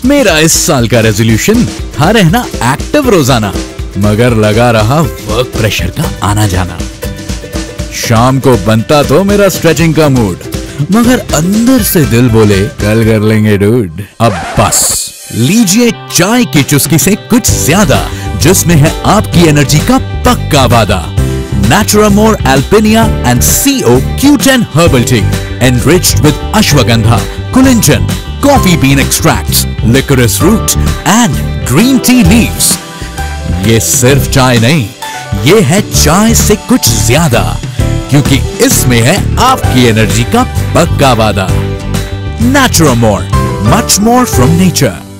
मेरा इस साल का रेजोल्यूशन था रहना एक्टिव रोजाना, मगर लगा रहा वर्क प्रेशर का आना जाना। शाम को बनता तो मेरा स्ट्रेचिंग का मूड, मगर अंदर से दिल बोले कल कर लेंगे डूड। अब बस लीजिए चाय की चुस्की से कुछ ज्यादा, जिसमें है आपकी एनर्जी का पक्का वादा। Naturamore Alpinia CO-Q10 Herbal Tea, enriched with ashwagandha, kulinjan, coffee bean extracts, licorice root and green tea leaves। ये सिर्फ चाय नहीं, ये है चाय से कुछ ज्यादा, क्योंकि इसमें है आपकी एनर्जी का पक्का वादा। Naturamore, much more from nature।